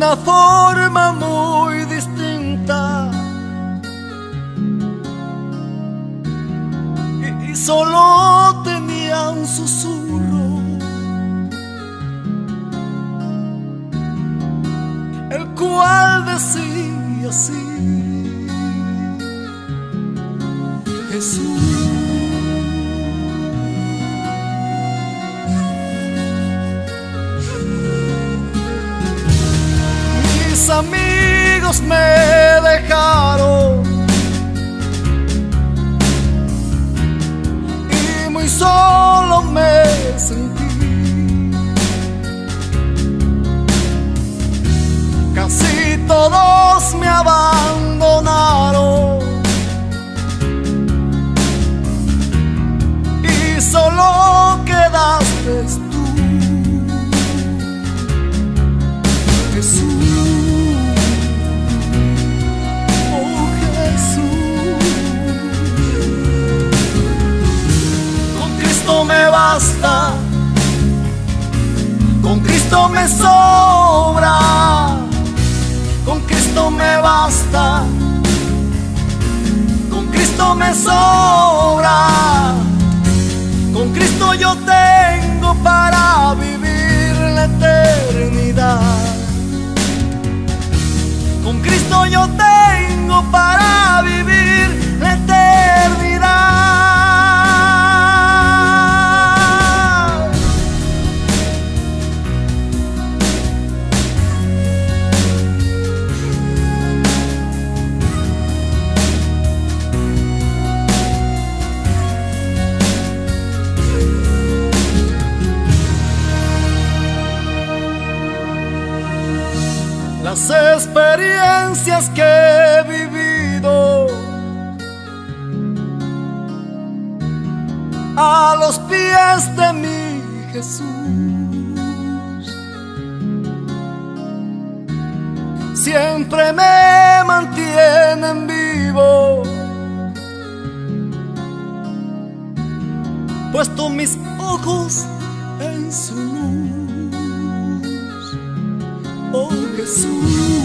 una forma muy distinta, y solo tenía un susurro, el cual decía así: Jesús. Mis amigos me dejaron y muy solo me sentí. Casi todos me abandonaron y solo quedaste tú, Jesús. Me basta, con Cristo me sobra, con Cristo me basta, con Cristo me sobra, con Cristo yo tengo para vivir la eternidad, con Cristo yo tengo para vivir la eternidad. Las experiencias que he vivido a los pies de mi Jesús siempre me mantienen vivo, puesto mis ojos en su luz. Oh Jesús,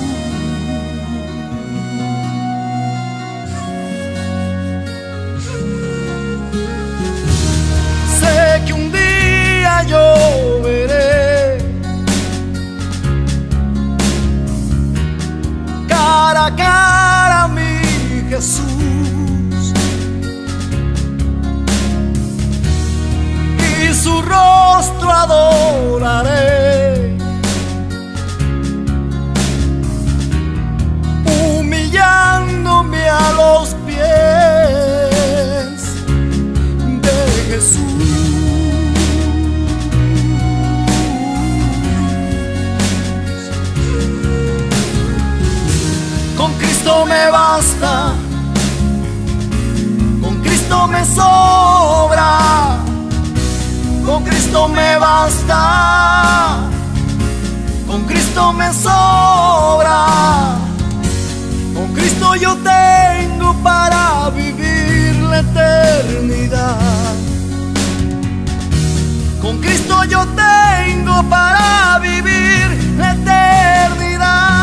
sé que un día yo veré cara a cara a mi Jesús y su rostro adoraré, humillándome a los pies de Jesús. Con Cristo me basta, con Cristo me sobra, con Cristo me basta, con Cristo me sobra, con Cristo yo tengo para vivir la eternidad, con Cristo yo tengo para vivir la eternidad.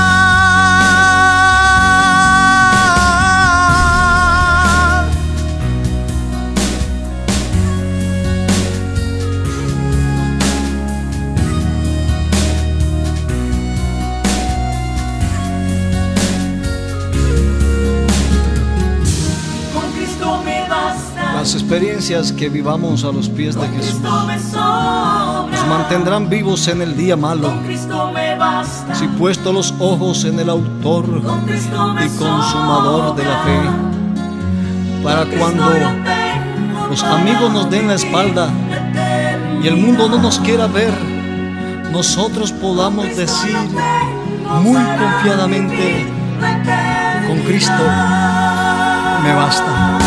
Las experiencias que vivamos a los pies de Jesús nos mantendrán vivos en el día malo. Si puesto los ojos en el autor y consumador de la fe, para cuando los amigos nos den la espalda y el mundo no nos quiera ver, nosotros podamos decir muy confiadamente: con Cristo me basta.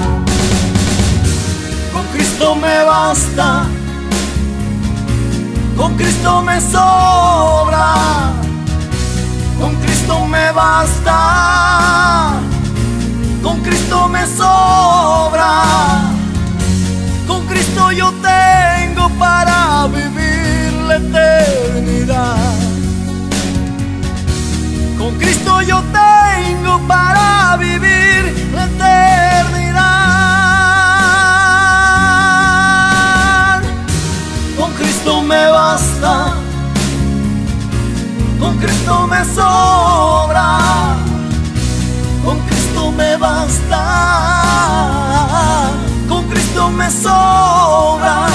Con Cristo me basta, con Cristo me sobra, con Cristo me basta, con Cristo me sobra, con Cristo yo tengo para vivir la eternidad, Con Cristo yo tengo para vivir la eternidad. Con Cristo me basta, con Cristo me sobra, con Cristo me basta, con Cristo me sobra.